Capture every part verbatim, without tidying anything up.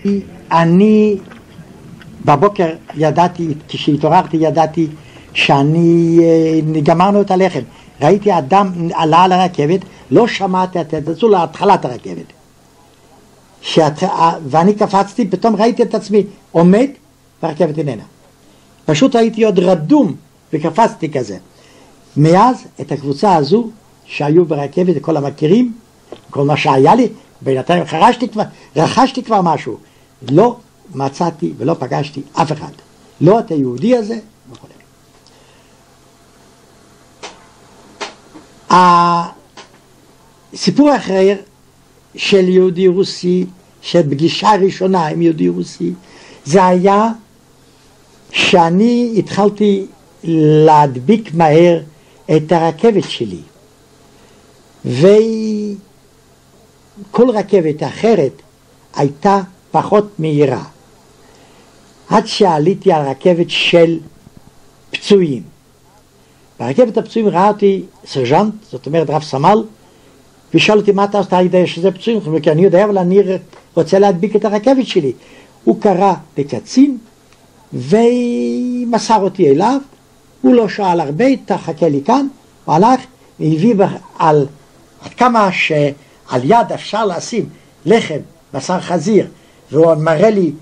אני בבוקר ידעתי, כשהתעוררתי ידעתי שאני, גמרנו את הלחם. ראיתי אדם עלה על הרכבת, לא שמעתי את זה, להתחלת הרכבת. שאת, ואני קפצתי, פתאום ראיתי את עצמי עומד, והרכבת איננה. פשוט הייתי עוד רדום, וקפצתי כזה. מאז, את הקבוצה הזו, שהיו ברכבת, כל המכירים, כל מה שהיה לי, בינתיים חרשתי כבר, רכשתי כבר משהו. לא מצאתי ולא פגשתי אף אחד. לא את היהודי הזה, וכו'. הסיפור אחר של יהודי רוסי, של פגישה ראשונה עם יהודי רוסי, זה היה שאני התחלתי להדביק מהר את הרכבת שלי. וכל רכבת אחרת הייתה פחות מהירה. עד שעליתי על רכבת של פצועים. ברכבת הפצועים ראה אותי סרג'נט, זאת אומרת רב סמל, ושאל אותי מה אתה עושה, אתה יודע שזה פצועים? כי אני יודע, אבל אני רוצה להדביק את הרכבת שלי. הוא קרא לקצין ומסר אותי אליו, הוא לא שאל הרבה, תחכה לי כאן, הוא הלך והביא על עד כמה שעל יד אפשר לשים לחם, בשר חזיר, והוא מראה לי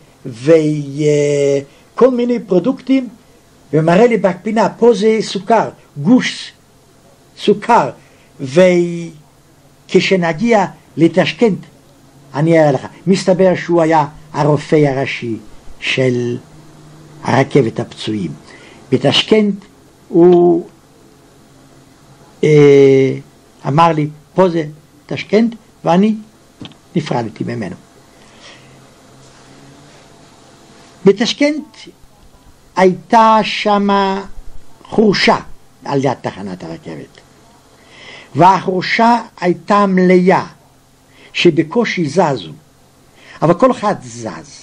וכל מיני פרודוקטים, ומראה לי בפינה, פה זה סוכר, גוש סוכר, וכשנגיע לטשקנט, אני אראה לך, מסתבר שהוא היה הרופא הראשי של הרכבת הפצועים. בטשקנט הוא אה, אמר לי, פה זה טשקנט, ואני נפרדתי ממנו. בטשקנט הייתה שמה חורשה על יד תחנת הרכבת, והחורשה הייתה מלאה שבקושי זזו, אבל כל אחד זז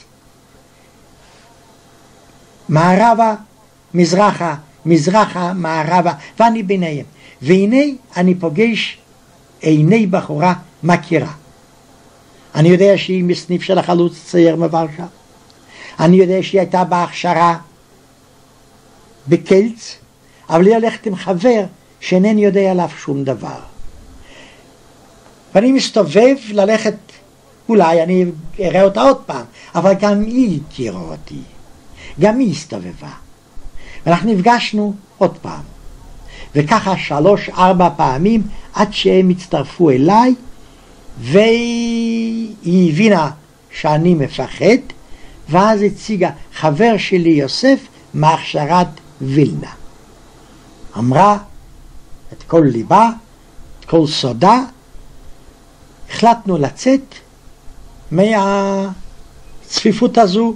מערבה, מזרחה, מזרחה, מערבה, ואני ביניהם. והנה אני פוגש עיני בחורה מכירה. אני יודע שהיא מסניף של החלוץ צייר מוורשה. אני יודע שהיא הייתה בהכשרה בקלץ, אבל היא הולכת עם חבר שאינני יודע עליו שום דבר. ואני מסתובב ללכת, אולי אני אראה אותה עוד פעם, אבל גם היא הכירה אותי. גם היא הסתובבה. ואנחנו נפגשנו עוד פעם. וככה שלוש, ארבע פעמים, עד שהם הצטרפו אליי, והיא הבינה שאני מפחד, ואז הציגה חבר שלי יוסף מהכשרת וילנה. אמרה את כל ליבה, את כל סודה, החלטנו לצאת מהצפיפות הזו,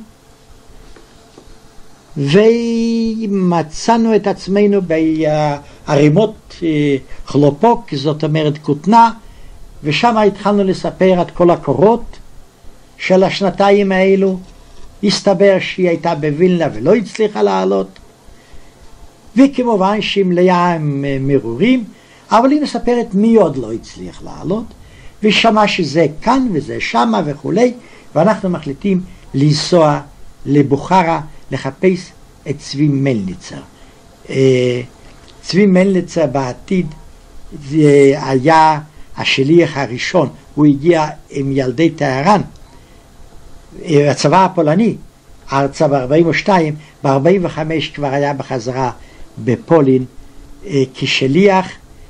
ומצאנו את עצמנו בערימות חלופוק, זאת אומרת כותנה, ושם התחלנו לספר את כל הקורות של השנתיים האלו. הסתבר שהיא הייתה בווילנה ולא הצליחה לעלות, וכמובן שהיא מלאה עם מרורים, אבל היא מספרת מי עוד לא הצליח לעלות, ושמע שזה כאן וזה שמה וכולי, ואנחנו מחליטים לנסוע לבוכרה לחפש את צבי מלניצר. צבי מלניצר בעתיד היה השליח הראשון, הוא הגיע עם ילדי טהרן, הצבא הפולני, ארצה ב-ארבעים ושתיים, ב-ארבעים וחמש כבר היה בחזרה בפולין כשליח,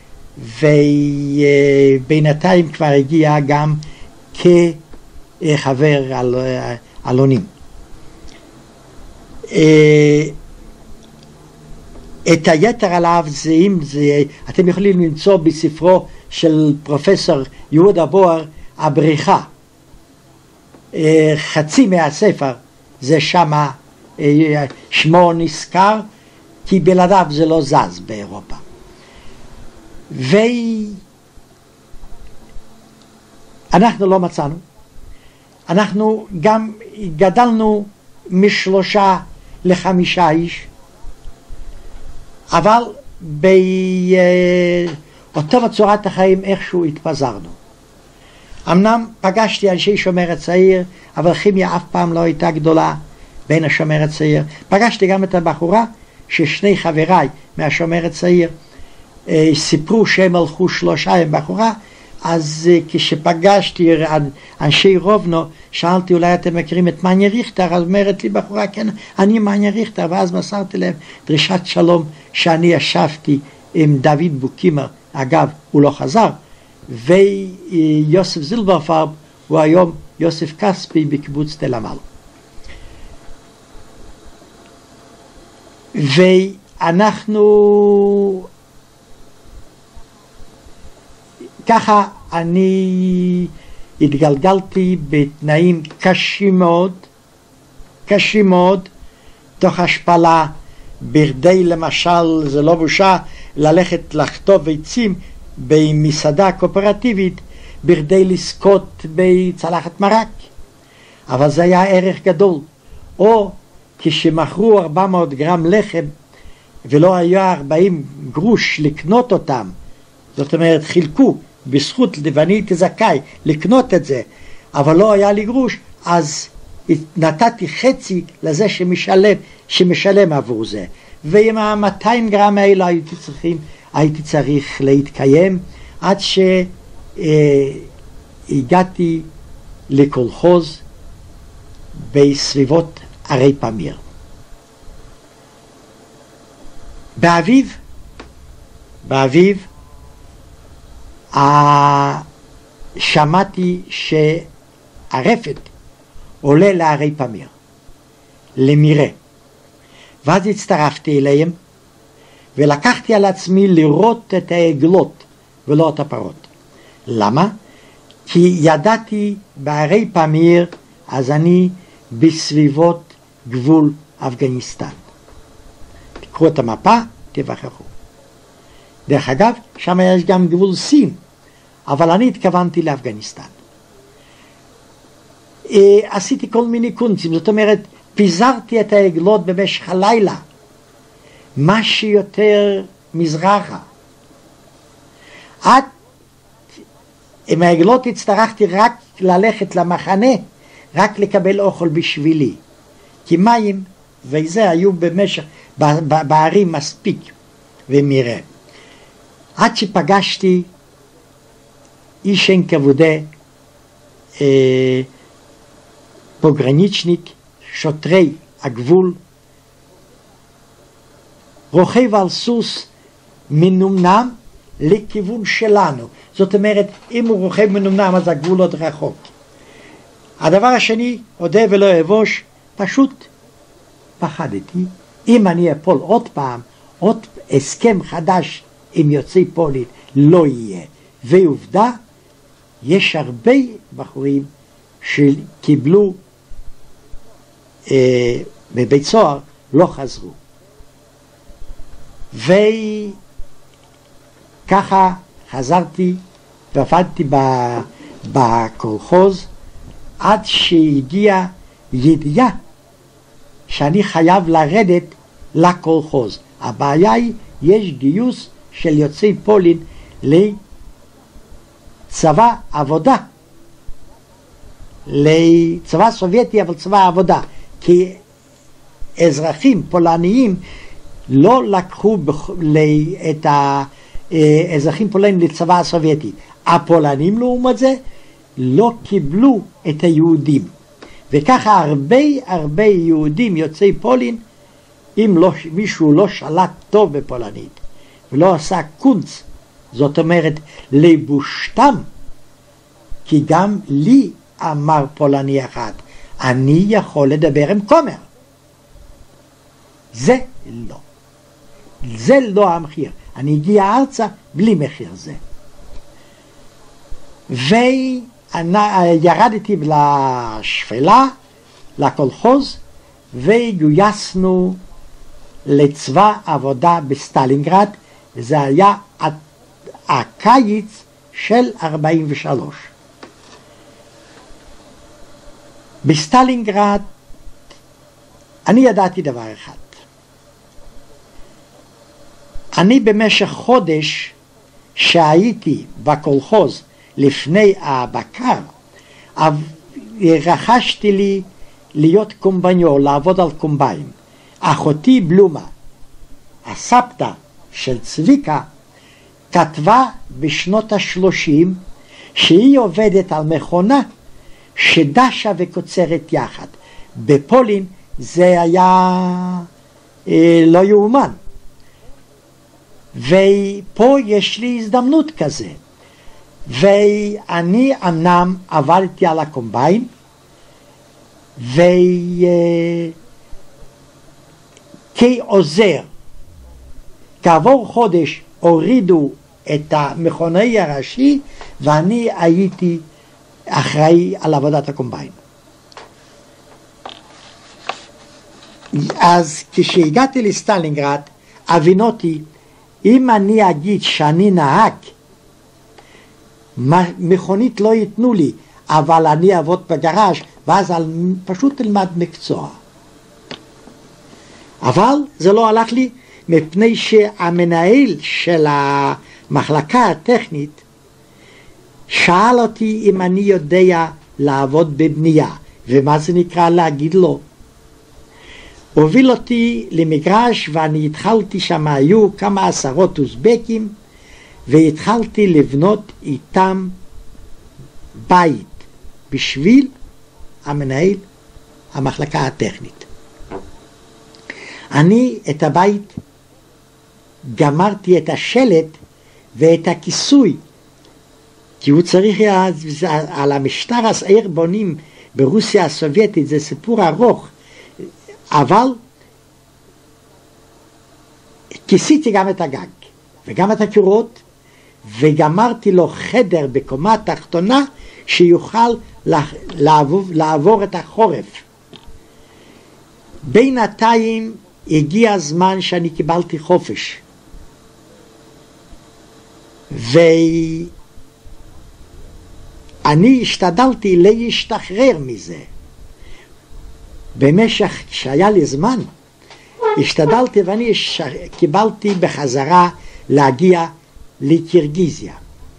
ובינתיים כבר הגיע גם כחבר אלונים. את היתר עליו זה, זה, אתם יכולים למצוא בספרו של פרופסור יהודה בוהר, הבריחה. חצי מהספר זה שמה שמו נזכר, כי בלעדיו זה לא זז באירופה. ואנחנו לא מצאנו. אנחנו גם גדלנו משלושה לחמישה איש, אבל באותה צורת החיים איכשהו התפזרנו. אמנם פגשתי אנשי שומר הצעיר, אבל כימיה אף פעם לא הייתה גדולה בין השומר הצעיר. פגשתי גם את הבחורה ששני חבריי מהשומר הצעיר אה, סיפרו שהם הלכו שלושה עם בחורה, אז אה, כשפגשתי אנשי רובנו, שאלתי אולי אתם מכירים את מניה ריכטר, אז אומרת לי בחורה, כן, אני מניה ריכטר, ואז מסרתי להם דרישת שלום שאני ישבתי עם דוד בוקימר, אגב הוא לא חזר, ויוסף זילברפרב הוא היום יוסף כספי בקיבוץ תל עמל. ואנחנו ככה אני התגלגלתי בתנאים קשים מאוד, קשים מאוד, תוך השפלה, בכדי למשל, זה לא בושה, ללכת לחטוב עצים במסעדה קואופרטיבית, בכדי לזכות בצלחת מרק. אבל זה היה ערך גדול. או כשמכרו ארבע מאות גרם לחם, ולא היה ארבעים גרוש לקנות אותם, זאת אומרת חילקו בזכות, ואני הייתי זכאי לקנות את זה, אבל לא היה לי גרוש, אז נתתי חצי לזה שמשלם, שמשלם עבור זה. ועם ה-מאתיים גרם האלה הייתי, צריכים, הייתי צריך להתקיים, עד שהגעתי לקולחוז בסביבות ערי פמיר. באביב, באביב, שמעתי שהרפת עולה לערי פמיר, למירה, ואז הצטרפתי אליהם ולקחתי על עצמי לראות את העגלות ולא את הפרות. למה? כי ידעתי בערי פמיר, אז אני בסביבות גבול אפגניסטן. תקחו את המפה, תבחרו. דרך אגב, שם יש גם גבול סין, אבל אני התכוונתי לאפגניסטן. עשיתי כל מיני קונצים, זאת אומרת, פיזרתי את העגלות במשך הלילה, מה שיותר מזרחה. עד עם העגלות הצטרכתי רק ללכת למחנה, רק לקבל אוכל בשבילי, כי מים וזה היו במשך, בערים מספיק ומראה. עד שפגשתי איש אין כבודה, אה, פוגרניצ'ניק, שוטרי הגבול, רוכב על סוס מנומנם לכיוון שלנו. זאת אומרת, אם הוא רוכב מנומנם אז הגבול עוד רחוק. הדבר השני, אודה ולא אבוש, פשוט פחדתי. אם אני אפול עוד פעם, עוד הסכם חדש עם יוצאי פולין לא יהיה. ועובדה, יש הרבה בחורים שקיבלו אה, בבית סוהר, לא חזרו. וככה חזרתי ועבדתי בקולחוז עד שהגיעה ידיעה שאני חייב לרדת לקולחוז. הבעיה היא, יש גיוס של יוצאי פולין לצבא עבודה, לצבא סובייטי אבל צבא עבודה, כי אזרחים פולניים לא לקחו את האזרחים פולנים לצבא הסובייטי. הפולנים לעומת זה לא קיבלו את היהודים, וככה הרבה הרבה יהודים יוצאי פולין, אם לא, מישהו לא שלט טוב בפולנית ולא עשה קונץ, זאת אומרת לבושתם, כי גם לי אמר פולני אחד, אני יכול לדבר עם כומר. זה לא. זה לא המחיר. אני הגיע ארצה בלי מחיר זה. וירדתי לשפלה, לקולחוז, וגויסנו לצבא עבודה בסטלינגרד, וזה היה הקיץ של ארבעים ושלוש. בסטלינגרד אני ידעתי דבר אחד. אני במשך חודש שהייתי בקולחוז לפני הבקר, רכשתי לי להיות קומבניור, לעבוד על קומביין. אחותי בלומה, הסבתא של צביקה, כתבה בשנות השלושים שהיא עובדת על מכונה שדשה וקוצרת יחד. בפולין זה היה אה, לא יאומן. ופה יש לי הזדמנות כזה. ואני אמנם עבדתי על הקומביין, וכעוזר, כעבור חודש הורידו את המכונאי הראשי, ואני הייתי אחראי על עבודת הקומביין. אז כשהגעתי לסטלינגרד, הבינותי, אם אני אגיד שאני נהג, מכונית לא ייתנו לי, אבל אני אעבוד בגראז' ואז פשוט תלמד מקצוע. אבל זה לא הלך לי, מפני שהמנהל של המחלקה הטכנית שאל אותי אם אני יודע לעבוד בבנייה, ומה זה נקרא להגיד לו. הוביל אותי למגרש ואני התחלתי שם, היו כמה עשרות אוזבקים, והתחלתי לבנות איתם בית בשביל המנהל המחלקה הטכנית. אני את הבית גמרתי, את השלט ואת הכיסוי, כי הוא צריך, על המשטר הסעיר בונים ברוסיה הסובייטית, זה סיפור ארוך, אבל כיסיתי גם את הגג וגם את הקירות, וגמרתי לו חדר בקומה התחתונה שיוכל לעבור, לעבור את החורף. בינתיים הגיע הזמן שאני קיבלתי חופש, ואני השתדלתי להשתחרר מזה. במשך שהיה לי זמן השתדלתי, ואני קיבלתי בחזרה להגיע לקירגיזיה.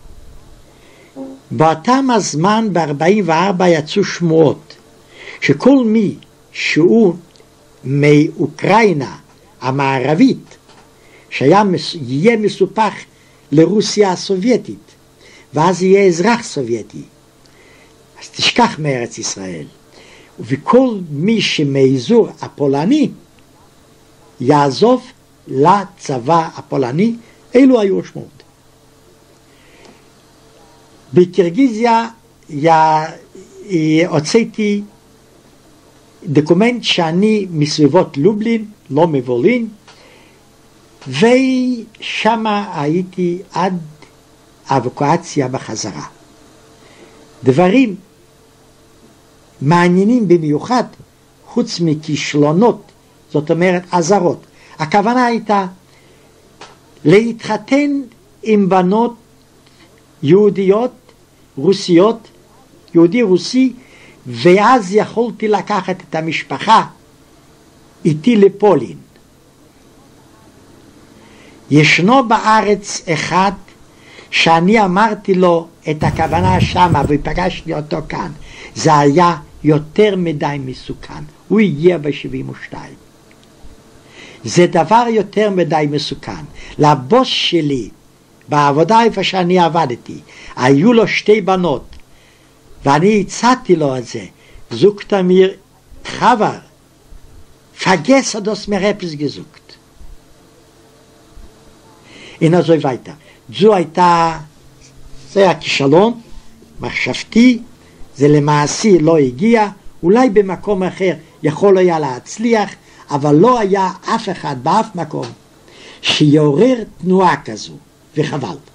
באותם הזמן ב-ארבעים וארבע יצאו שמועות שכל מי שהוא מאוקראינה המערבית שיהיה מסופח לרוסיה הסובייטית, ואז יהיה אזרח סובייטי, אז תשכח מארץ ישראל, וכל מי שמאזור הפולני יעזוב לצבא הפולני. אלו היו השמועות. בקירגיזיה הוצאתי דוקומנט שאני מסביבות לובלין, לא מבולין, ושם הייתי עד האבוקואציה בחזרה. דברים מעניינים במיוחד, חוץ מכישלונות, זאת אומרת עזרות. הכוונה הייתה להתחתן עם בנות יהודיות, רוסיות, יהודי רוסי, ואז יכולתי לקחת את המשפחה איתי לפולין. ישנו בארץ אחד שאני אמרתי לו את הכוונה שמה, ופגשתי אותו כאן. זה היה יותר מדי מסוכן. הוא הגיע ב-שבעים ושתיים. זה דבר יותר מדי מסוכן. לבוס שלי, בעבודה איפה שאני עבדתי, היו לו שתי בנות, ואני הצעתי לו את זה. זוגת mir חבר, vergesse das mir etwas gesagt. הנה זו הביתה. זו הייתה, זה היה כישלון, מחשבתי, זה למעשי לא הגיע, אולי במקום אחר יכול היה להצליח, אבל לא היה אף אחד באף מקום שיעורר תנועה כזו, וחבל.